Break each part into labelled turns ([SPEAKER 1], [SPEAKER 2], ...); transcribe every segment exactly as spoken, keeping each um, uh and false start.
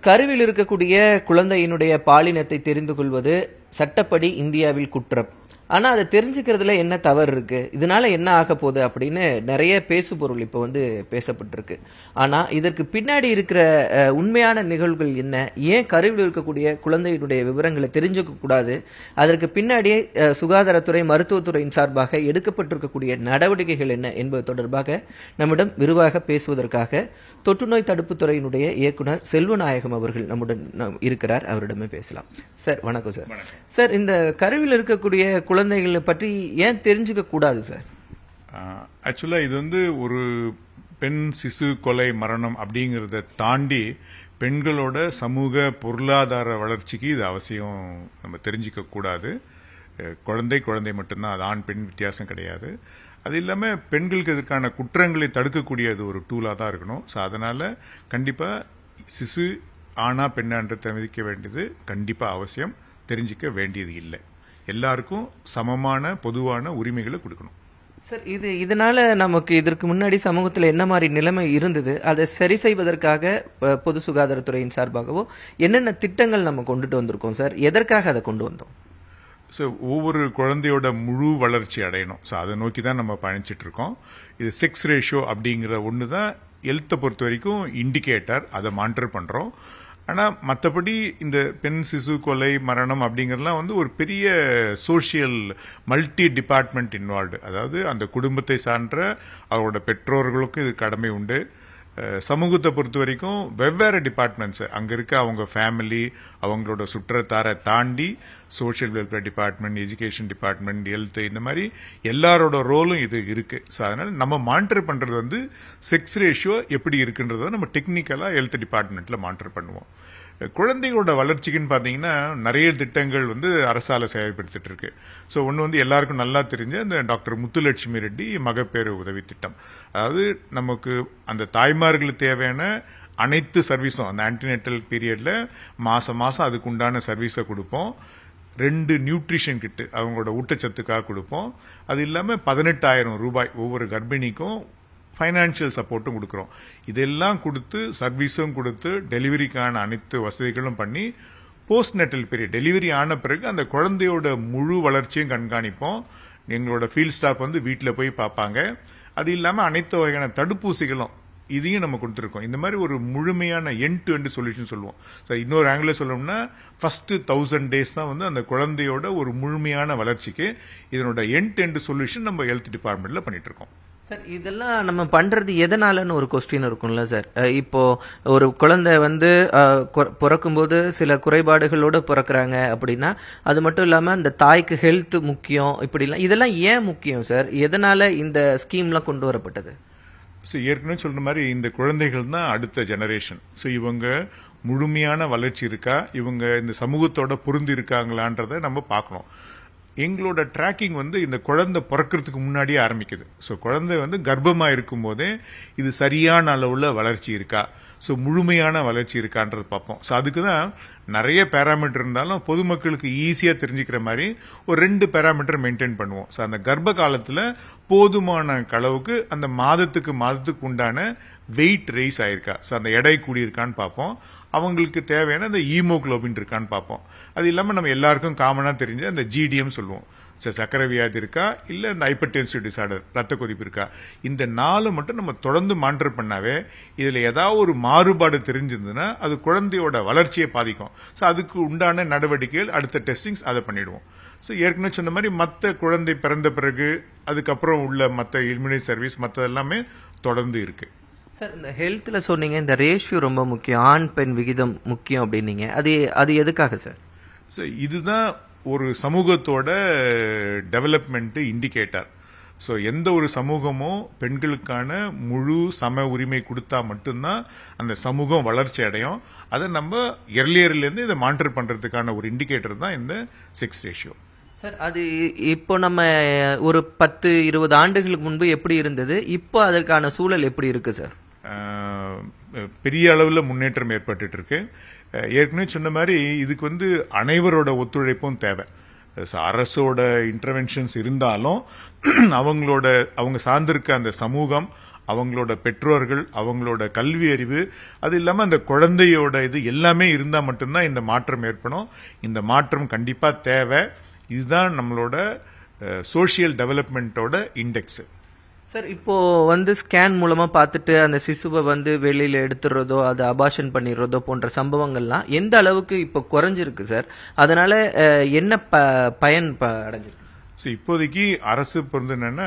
[SPEAKER 1] கருவில் இருக்கக்கூடிய குழந்தையினுடைய பாலினத்தை தெரிந்து கொள்வது சட்டப்படி இந்தியாவில் குற்றம். ஆனா அதை தெரிஞ்சுக்கிறதுல என்ன தவறு இருக்கு, இதனால என்ன ஆக போகுது அப்படின்னு நிறைய பேசு பொருள் இப்ப வந்து பேசப்பட்டிருக்கு. ஆனா இதற்கு பின்னாடி இருக்கிற உண்மையான நிகழ்வுகள் என்ன, ஏன் கருவில் இருக்கக்கூடிய குழந்தையினுடைய விவரங்களை தெரிஞ்சுக்க கூடாது, அதற்கு பின்னாடியே சுகாதாரத்துறை மருத்துவத்துறையின் சார்பாக எடுக்கப்பட்டிருக்கக்கூடிய நடவடிக்கைகள் என்ன என்பது தொடர்பாக நம்மிடம் விரிவாக பேசுவதற்காக தொற்றுநோய் தடுப்பு துறையினுடைய இயக்குனர் செல்வநாயகம் அவர்கள் நம்முடன் இருக்கிறார். அவரிடமே பேசலாம். சார் வணக்கம். சார் சார் இந்த கருவில் இருக்கக்கூடிய குழந்தைகளை பற்றி ஏன் தெரிஞ்சுக்க கூடாது சார்?
[SPEAKER 2] ஆக்சுவலா இது வந்து ஒரு பெண் சிசு கொலை மரணம் அப்படிங்கறத தாண்டி பெண்களோட சமூக பொருளாதார வளர்ச்சிக்கு இது அவசியம் நம்ம தெரிஞ்சுக்க கூடாது. குழந்தை குழந்தை மட்டும்தான், அது ஆண் பெண் வித்தியாசம் கிடையாது. அது இல்லாம பெண்களுக்கு இதற்கான குற்றங்களை தடுக்கக்கூடியது ஒரு டூலா தான் இருக்கணும். ஸோ அதனால கண்டிப்பா சிசு ஆணா பெண்ணான்ற தெரிவிக்க வேண்டியது கண்டிப்பா அவசியம், தெரிஞ்சிக்க வேண்டியது இல்லை. எல்லாருக்கும் சமமான பொதுவான உரிமைகளை கொடுக்கணும்.
[SPEAKER 1] சார் இது இதனால நமக்கு இதற்கு முன்னாடி சமூகத்தில் என்ன மாதிரி நிலைமை இருந்தது, அதை சரி செய்வதற்காக பொது சுகாதாரத்துறையின் சார்பாகவோ என்னென்ன திட்டங்கள் நம்ம கொண்டுட்டு வந்திருக்கோம் சார்? எதற்காக அதை கொண்டு வந்தோம்?
[SPEAKER 2] ஸோ ஒவ்வொரு குழந்தையோட முழு வளர்ச்சி அடையணும். ஸோ அதை நோக்கி தான் நம்ம பயணிச்சுட்டு இருக்கோம். இது செக்ஸ் ரேஷியோ அப்படிங்கிற ஒன்று தான் ஹெல்த்தை பொறுத்த வரைக்கும் இண்டிகேட்டர், அதை மானிட்டர் பண்றோம். ஆனா மற்றபடி இந்த பெண் சிசு கொலை மரணம் அப்படிங்கறதுலாம் வந்து ஒரு பெரிய சோசியல் மல்டி டிபார்ட்மெண்ட் இன்வால்வ்டு. அதாவது அந்த குடும்பத்தை சார்ந்த அவரோட பெற்றோர்களுக்கும் இது கடமை உண்டு. சமூகத்தை பொறுத்த வரைக்கும் வெவ்வேறு டிபார்ட்மெண்ட்ஸ் அங்க இருக்க அவங்க ஃபேமிலி, அவங்களோட சுற்றத்தாரை தாண்டி social welfare department, education department, health, இந்த மாதிரி எல்லாரோட ரோலும் இது இருக்கு. ஸோ அதனால நம்ம மானிட்டர் பண்றது வந்து செக்ஸ் ரேஷியோ எப்படி இருக்குன்றத நம்ம டெக்னிக்கலா ஹெல்த் டிபார்ட்மெண்ட்ல மானிட்டர் பண்ணுவோம். குழந்தைகளோட வளர்ச்சிக்குன்னு பாத்தீங்கன்னா நிறைய திட்டங்கள் வந்து அரசால செயல்படுத்திட்டு இருக்கு. ஸோ ஒன்னு வந்து எல்லாருக்கும் நல்லா தெரிஞ்ச இந்த டாக்டர் முத்துலட்சுமி ரெட்டி மகப்பேறு உதவி திட்டம். அதாவது நமக்கு அந்த தாய்மார்களுக்கு தேவையான அனைத்து சர்வீஸும் அந்த ஆன்டினேட்டல் பீரியட்ல மாசம் மாசம் அதுக்கு உண்டான சர்வீஸை கொடுப்போம். ரெண்டு நியூட்ரிஷன் கிட்டு அவங்களோட ஊட்டச்சத்துக்காக கொடுப்போம். அது இல்லாம பதினெட்டாயிரம் ரூபாய் ஒவ்வொரு கர்ப்பிணிக்கும் பைனான்சியல் சப்போர்ட்டும் கொடுக்கிறோம். இதெல்லாம் கொடுத்து சர்வீஸும் கொடுத்து டெலிவரிக்கான அனைத்து வசதிகளும் பண்ணி போஸ்ட் நெட்டல் பீரியட் டெலிவரி ஆன பிறகு அந்த குழந்தையோட முழு வளர்ச்சியும் கண்காணிப்போம். எங்களோட ஃபீல்ட் ஸ்டாஃப் வந்து வீட்டில் போய் பார்ப்பாங்க. அது இல்லாம அனைத்து வகையான தடுப்பூசிகளும் இதையும் நம்ம கொடுத்துருக்கோம். இந்த மாதிரி ஒரு முழுமையான எண்ட் டு எண்ட் சொல்யூஷன் சொல்லுவோம். இன்னொரு ஆங்கிள் சொல்லணும்னா ஃபர்ஸ்ட் தௌசண்ட் டேஸ் தான் வந்து அந்த குழந்தையோட ஒரு முழுமையான வளர்ச்சிக்கு இதனோட எண்ட் டு எண்ட் சொல்யூஷன் நம்ம ஹெல்த் டிபார்ட்மெண்ட்ல பண்ணிட்டு இருக்கோம்.
[SPEAKER 1] சார் இதெல்லாம் நம்ம பண்றது எதனாலன்னு ஒரு கொஸ்டின் இருக்கும்ல சார். இப்போ ஒரு குழந்தை வந்து பிறக்கும்போது சில குறைபாடுகளோட பிறக்கிறாங்க அப்படின்னா அது மட்டும் இல்லாம அந்த தாய்க்கு ஹெல்த் முக்கியம், இப்படிலாம் இதெல்லாம் ஏன் முக்கியம் சார்? எதனால இந்த ஸ்கீம்லாம் கொண்டு வரப்பட்டது?
[SPEAKER 2] ஸோ ஏற்கனவே சொல்ற மாதிரி இந்த குழந்தைகள் தான் அடுத்த ஜெனரேஷன். ஸோ இவங்க முழுமையான வளர்ச்சி இருக்கா, இவங்க இந்த சமூகத்தோட பொருந்தி இருக்காங்களான்றதை நம்ம பார்க்கணும். எங்களோட டிராக்கிங் வந்து இந்த குழந்தை பிறக்கிறதுக்கு முன்னாடியே ஆரம்பிக்குது. ஸோ குழந்தை வந்து கர்ப்பமா இருக்கும் போதே இது சரியான அளவுல வளர்ச்சி இருக்கா, ஸோ முழுமையான வளர்ச்சி இருக்கான்றது பார்ப்போம். ஸோ அதுக்கு தான் நிறைய பேராமீட்டர் இருந்தாலும் பொதுமக்களுக்கு ஈஸியா தெரிஞ்சுக்கிற மாதிரி ஒரு ரெண்டு பேராமீட்டர் மெயின்டைன் பண்ணுவோம். ஸோ அந்த கர்ப்ப காலத்துல போதுமான அளவுக்கு அந்த மாதத்துக்கு மாதத்துக்கு உண்டான வெயிட் ரைஸ் ஆயிருக்கா, ஸோ அந்த எடை கூடியிருக்கான்னு பார்ப்போம். அவங்களுக்கு தேவையான அந்த ஈமோகுளோபின் இருக்கான்னு பார்ப்போம். அது இல்லாம நம்ம எல்லாருக்கும் காமனா தெரிஞ்ச அந்த ஜிடிஎம் சொல்லுவோம். சக்கரை வியாதி இருக்கா, இல்ல இந்த ஹைப்பர்டென்சிவ் டிசார்டர் ரத்த கொதிப்பு இருக்கா, இந்த நாலு மட்டும் நம்ம தொடர்ந்து மானிட்டர் பண்ணாவே இதுல ஏதாவது ஒரு மாறுபாடு தெரிஞ்சிருந்ததுன்னா அது குழந்தையோட வளர்ச்சியை பாதிக்கும். ஸோ அதுக்கு உண்டான நடவடிக்கைகள் அடுத்த டெஸ்டிங்ஸ் அதை பண்ணிடுவோம். ஸோ ஏற்கனவே சொன்ன மாதிரி மற்ற குழந்தை பிறந்த பிறகு அதுக்கப்புறம் உள்ள மற்ற இம்யூனிட்டி சர்வீஸ் மற்ற எல்லாமே தொடர்ந்து இருக்கு.
[SPEAKER 1] சார் இந்த ஹெல்த்ல சொன்னீங்க இந்த ரேஷியோ ரொம்ப முக்கியம், ஆண் பெண் விகிதம் முக்கியம் அப்படின்னீங்க. அது அது எதுக்காக சார்?
[SPEAKER 2] சார் இதுதான் ஒரு சமூகத்தோட டெவலப்மெண்ட் இண்டிகேட்டர். ஸோ எந்த ஒரு சமூகமும் பெண்களுக்கான முழு சம உரிமை கொடுத்தா மட்டும்தான் அந்த சமூகம் வளர்ச்சி அடையும். அதை நம்ம எர்லியர்ல இருந்து இதை மானிட்டர் பண்றதுக்கான ஒரு இண்டிகேட்டர் தான் இந்த செக்ஸ் ரேஷியோ.
[SPEAKER 1] சார் அது இப்போ நம்ம ஒரு பத்து இருபது ஆண்டுகளுக்கு முன்பு எப்படி இருந்தது, இப்போ அதற்கான சூழல் எப்படி இருக்கு சார்?
[SPEAKER 2] பெரிய அளவில் முன்னேற்றம் ஏற்பட்டு இருக்கு. ஏற்கனவே சொன்ன மாதிரி இதுக்கு வந்து அனைவரோட ஒத்துழைப்பும் தேவை. அரசோட இன்டர்வென்ஷன்ஸ் இருந்தாலும் அவங்களோட அவங்க சார்ந்திருக்க அந்த சமூகம் அவங்களோட பெற்றோர்கள், அவங்களோட கல்வி அறிவு, அது இல்லாம அந்த குழந்தையோட இது எல்லாமே இருந்தா மட்டும்தான் இந்த மாற்றம் ஏற்படும். இந்த மாற்றம் கண்டிப்பா தேவை. இதுதான் நம்மளோட சோசியல் டெவலப்மெண்டோட இண்டெக்ஸ்.
[SPEAKER 1] சார், இப்போ வந்து ஸ்கேன் மூலமா பார்த்துட்டு அந்த சிசுவை வந்து வெளியில எடுத்துறதோ அதை அபாஷன் பண்ணிடுறதோ போன்ற சம்பவங்கள்லாம் எந்த அளவுக்கு இப்போ குறைஞ்சிருக்கு சார்? அதனால என்ன பயன் அடைஞ்சிருக்கு?
[SPEAKER 2] ஸோ இப்போதைக்கு அரசு பொறுத்து என்னன்னா,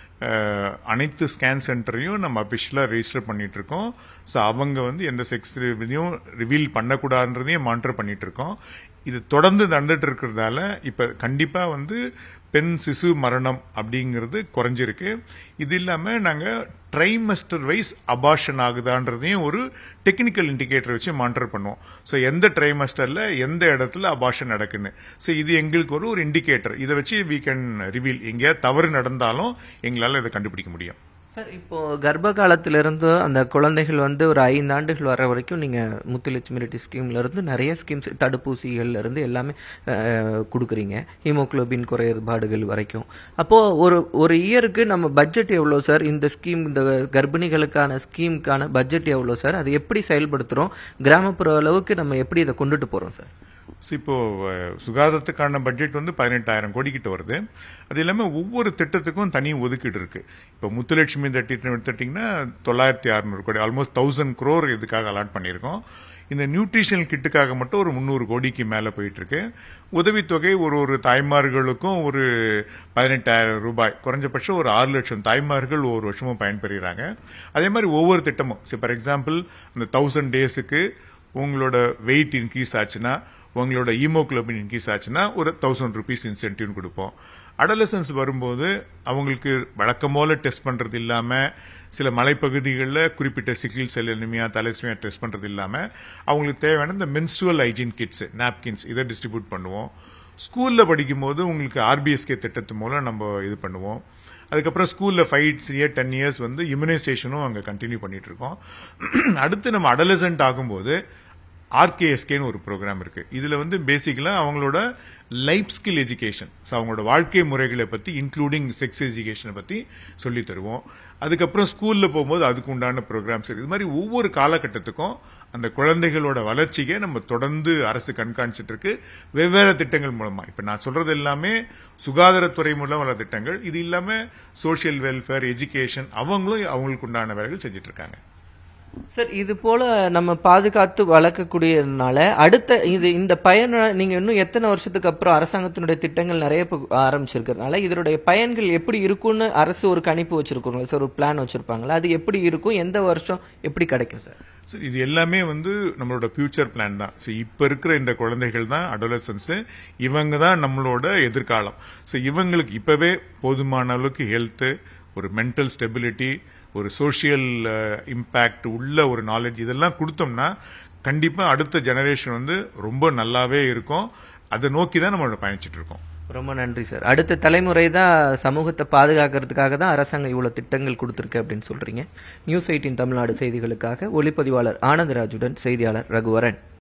[SPEAKER 2] அனைத்து ஸ்கேன் சென்டரையும் நம்ம அபிஷியலா ரெஜிஸ்டர் பண்ணிட்டு இருக்கோம். ஸோ அவங்க வந்து எந்த செக்ஸ் ரிவீலையும் ரிவீல் பண்ணக்கூடாதுன்றதையும் மானிட்டர் பண்ணிட்டு இருக்கோம். இது தொடர்ந்து நடந்துட்டு இருக்கிறதால இப்ப கண்டிப்பா வந்து பெண் சிசு மரணம் அப்படிங்கிறது குறைஞ்சிருக்கு. இது இல்லாம நாங்க ட்ரைமஸ்டர் வைஸ் அபார்ஷன் ஆகுதான்றதையும் ஒரு டெக்னிக்கல் இண்டிகேட்டர் வச்சு மானிட்டர் பண்ணுவோம். ஸோ எந்த ட்ரைமஸ்டர்ல எந்த இடத்துல அபார்ஷன் நடக்குன்னு. ஸோ இது எங்களுக்கு ஒரு ஒரு இண்டிகேட்டர். இதை வச்சு வி கேன் ரிவீல். எங்கேயா தவறு நடந்தாலும் எங்களால் இதை கண்டுபிடிக்க முடியும்.
[SPEAKER 1] சார், இப்போ கர்ப்ப காலத்திலிருந்து அந்த குழந்தைகள் வந்து ஒரு ஐந்து ஆண்டுகள் வர வரைக்கும் நீங்க முத்துலட்சுமி ரெட்டி ஸ்கீம்ல இருந்து நிறைய ஸ்கீம்ஸ், தடுப்பூசிகள்ல இருந்து எல்லாமே கொடுக்குறீங்க, ஹீமோகுளோபின் குறைபாடுகள் வரைக்கும். அப்போ ஒரு ஒரு இயருக்கு நம்ம பட்ஜெட் எவ்வளோ சார்? இந்த ஸ்கீம், இந்த கர்ப்பிணிகளுக்கான ஸ்கீமுக்கான பட்ஜெட் எவ்வளோ சார்? அது எப்படி செயல்படுத்துறோம்? கிராமப்புற அளவுக்கு நம்ம எப்படி இதை கொண்டுட்டு போறோம் சார்?
[SPEAKER 2] இப்போ சுகாதாரத்துக்கான பட்ஜெட் வந்து பதினெட்டாயிரம் கோடி கிட்ட வருது. அது இல்லாம ஒவ்வொரு திட்டத்துக்கும் தனி ஒதுக்கீடு இருக்கு. இப்போ முத்துலட்சுமி திட்டம் எடுத்துட்டீங்கன்னா தொள்ளாயிரத்தி அறுநூறு கோடி, ஆல்மோஸ்ட் தௌசண்ட் குரோர் இதுக்காக அலாட் பண்ணியிருக்கோம். இந்த நியூட்ரிஷனல் கிட்டுக்காக மட்டும் ஒரு முன்னூறு கோடிக்கு மேல போயிட்டு இருக்கு. உதவித்தொகை ஒரு ஒரு தாய்மார்களுக்கும் ஒரு பதினெட்டாயிரம் ரூபாய், குறைஞ்சபட்சம் ஒரு ஆறு லட்சம் தாய்மார்கள் ஒவ்வொரு வருஷமும் பயன்பெறுகிறாங்க. அதே மாதிரி ஒவ்வொரு திட்டமும், ஃபார் எக்ஸாம்பிள் அந்த தௌசண்ட் டேஸுக்கு உங்களோட வெயிட் இன்க்ரீஸ் ஆச்சுன்னா, உங்களோட ஹீமோகுளோபின் இன்க்ரீஸ் ஆச்சுன்னா ஒரு தௌசண்ட் ருபீஸ் இன்சென்டிவ் கொடுப்போம். அடலசன்ஸ் வரும்போது அவங்களுக்கு வழக்கம் போல டெஸ்ட் பண்றது இல்லாம, சில மலைப்பகுதிகளில் குறிப்பிட்ட sickle cell anaemia, thalassaemia test பண்றது இல்லாம அவங்களுக்கு தேவையான இந்த மென்ஸ்ட்ருவல் ஹைஜீன் கிட்ஸ், நாப்கின்ஸ் இதை டிஸ்ட்ரிபியூட் பண்ணுவோம். ஸ்கூல்ல படிக்கும் போது உங்களுக்கு ஆர்பிஎஸ்கே திட்டத்து மூலம் நம்ம இது பண்ணுவோம். அதுக்கப்புறம் ஸ்கூல்ல ஃபைவ் இயர் டென் இயர்ஸ் வந்து இம்யூனைசேஷனும் அங்க கண்டினியூ பண்ணிட்டு இருக்கோம். அடுத்து நம்ம அடலசன்ட் ஆகும்போது ஆர்கேஎஸ்கேன்னு ஒரு ப்ரோக்ராம் இருக்கு. இதுல வந்து பேசிக்கலா அவங்களோட லைஃப் ஸ்கில் எஜுகேஷன், அவங்களோட வாழ்க்கை முறைகளை பத்தி இன்க்ளூடிங் செக்ஸ் எஜுகேஷனை பத்தி சொல்லி தருவோம். அதுக்கப்புறம் ஸ்கூல்ல போகும்போது அதுக்கு உண்டான ப்ரோக்ராம்ஸ் இருக்கு. இது மாதிரி ஒவ்வொரு காலகட்டத்துக்கும் அந்த குழந்தைகளோட வளர்ச்சியை நம்ம தொடர்ந்து அரசு கண்காணிச்சிட்டு இருக்கு வெவ்வேறு திட்டங்கள் மூலமா. இப்ப நான் சொல்றது எல்லாமே சுகாதாரத்துறை மூலம் வளர திட்டங்கள். இது இல்லாம சோசியல் வெல்ஃபேர், எஜுகேஷன் அவங்களும் அவங்களுக்கு உண்டான வேலைகள் செஞ்சிட்டு இருக்காங்க.
[SPEAKER 1] சார், இது போல நம்ம பாதுகாத்து வளர்க்கக்கூடியதுனால அடுத்த இது இந்த பயன் நீங்க இன்னும் எத்தனை வருஷத்துக்கு அப்புறம் அரசாங்கத்தினுடைய திட்டங்கள் நிறைய ஆரம்பிச்சிருக்கிறதுனால இதனுடைய பயன்கள் எப்படி இருக்கும்னு அரசு ஒரு கணிப்பு வச்சிருக்கோங்களா சார்? ஒரு பிளான் வச்சிருப்பாங்களா? அது எப்படி இருக்கும்? எந்த வருஷம் எப்படி கிடைக்கும் சார்?
[SPEAKER 2] சார், இது எல்லாமே வந்து நம்மளோட ஃபியூச்சர் பிளான் தான். ஸோ இப்போ இருக்கிற இந்த குழந்தைகள் தான் அடோலசன்ஸ், இவங்க தான் நம்மளோட எதிர்காலம். ஸோ இவங்களுக்கு இப்பவே போதுமான அளவுக்கு ஹெல்த், ஒரு மென்டல் ஸ்டெபிலிட்டி, ஒரு சோசியல் இம்பாக்ட் உள்ள ஒரு நாலேஜ் இதெல்லாம் கொடுத்தோம்னா கண்டிப்பா அடுத்த ஜெனரேஷன் வந்து ரொம்ப நல்லாவே இருக்கும். அதை நோக்கி தான் நம்ம பயணிச்சுட்டு இருக்கோம்.
[SPEAKER 1] ரொம்ப நன்றி சார். அடுத்த தலைமுறை தான் சமூகத்தை பாதுகாக்கிறதுக்காக தான் அரசாங்கம் இவ்வளவு திட்டங்கள் கொடுத்திருக்கு அப்படின்னு சொல்றீங்க. நியூஸ் எயிட்டின் தமிழ்நாடு செய்திகளுக்காக ஒளிப்பதிவாளர் ஆனந்தராஜுடன் செய்தியாளர் ரகுவரன்.